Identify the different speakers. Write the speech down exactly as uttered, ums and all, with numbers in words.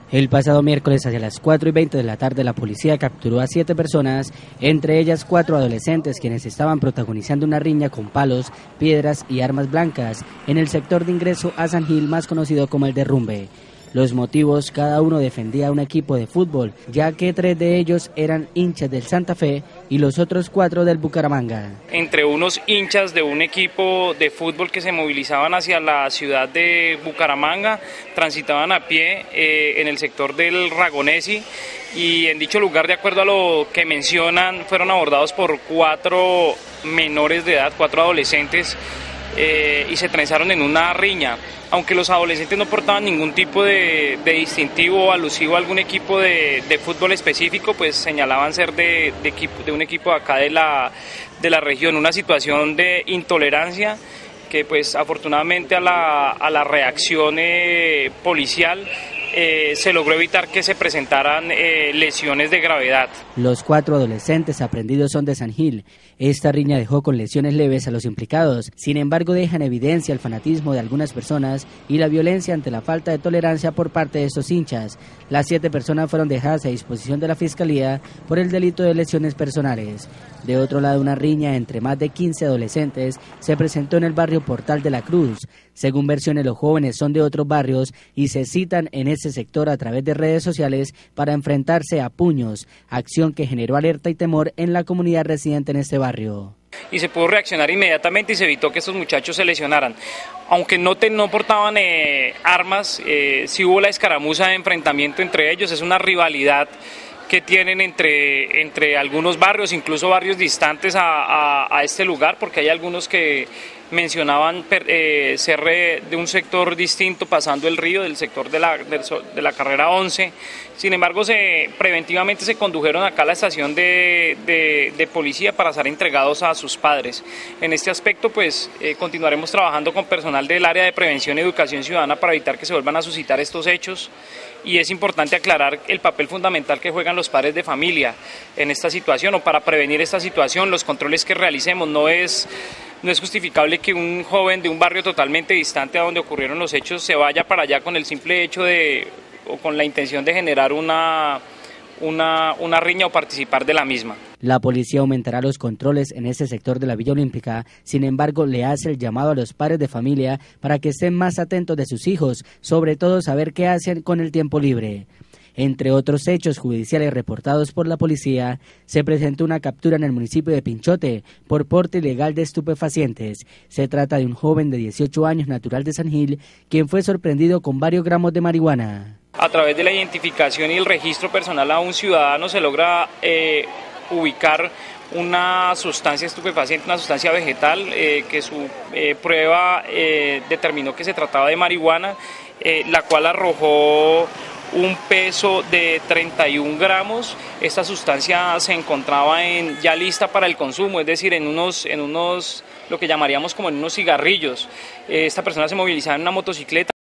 Speaker 1: El pasado miércoles hacia las cuatro y veinte de la tarde la policía capturó a siete personas, entre ellas cuatro adolescentes quienes estaban protagonizando una riña con palos, piedras y armas blancas en el sector de ingreso a San Gil, más conocido como el Derrumbe. Los motivos: cada uno defendía a un equipo de fútbol, ya que tres de ellos eran hinchas del Santa Fe y los otros cuatro del Bucaramanga.
Speaker 2: Entre unos hinchas de un equipo de fútbol que se movilizaban hacia la ciudad de Bucaramanga, transitaban a pie eh, en el sector del Ragonesi, y en dicho lugar, de acuerdo a lo que mencionan, fueron abordados por cuatro menores de edad, cuatro adolescentes, eh, y se trenzaron en una riña. Aunque los adolescentes no portaban ningún tipo de, de distintivo o alusivo a algún equipo de, de fútbol específico, pues señalaban ser de, de, equipo, de un equipo de acá de la, de la región. Una situación de intolerancia que pues afortunadamente a la, a la reacción eh, policial Eh, se logró evitar que se presentaran eh, lesiones de gravedad.
Speaker 1: Los cuatro adolescentes aprendidos son de San Gil. Esta riña dejó con lesiones leves a los implicados, sin embargo deja en evidencia el fanatismo de algunas personas y la violencia ante la falta de tolerancia por parte de estos hinchas. Las siete personas fueron dejadas a disposición de la Fiscalía por el delito de lesiones personales. De otro lado, una riña entre más de quince adolescentes se presentó en el barrio Portal de la Cruz. Según versiones, los jóvenes son de otros barrios y se citan en ese sector a través de redes sociales para enfrentarse a puños, acción que generó alerta y temor en la comunidad residente en este barrio.
Speaker 2: Y se pudo reaccionar inmediatamente y se evitó que estos muchachos se lesionaran. Aunque no, te, no portaban eh, armas, eh, sí hubo la escaramuza de enfrentamiento entre ellos. Es una rivalidad que tienen entre, entre algunos barrios, incluso barrios distantes a, a, a este lugar, porque hay algunos que mencionaban eh, ser de un sector distinto, pasando el río, del sector de la, de, de la carrera once. Sin embargo, se, preventivamente se condujeron acá a la estación de, de, de policía para ser entregados a sus padres. En este aspecto, pues, eh, continuaremos trabajando con personal del área de prevención y educación ciudadana para evitar que se vuelvan a suscitar estos hechos. Y es importante aclarar el papel fundamental que juegan los padres de familia en esta situación, o para prevenir esta situación. Los controles que realicemos, no es, no es justificable que un joven de un barrio totalmente distante a donde ocurrieron los hechos se vaya para allá con el simple hecho de, o con la intención de generar una, una, una riña o participar de la misma.
Speaker 1: La policía aumentará los controles en ese sector de la Villa Olímpica. Sin embargo, le hace el llamado a los padres de familia para que estén más atentos de sus hijos, sobre todo saber qué hacen con el tiempo libre. Entre otros hechos judiciales reportados por la policía, se presentó una captura en el municipio de Pinchote por porte ilegal de estupefacientes. Se trata de un joven de dieciocho años, natural de San Gil, quien fue sorprendido con varios gramos de marihuana.
Speaker 2: A través de la identificación y el registro personal a un ciudadano se logra eh, ubicar una sustancia estupefaciente, una sustancia vegetal, eh, que su eh, prueba eh, determinó que se trataba de marihuana, eh, la cual arrojó un peso de treinta y un gramos. Esta sustancia se encontraba en, ya lista para el consumo, es decir, en unos, en unos, lo que llamaríamos como en unos cigarrillos. Esta persona se movilizaba en una motocicleta.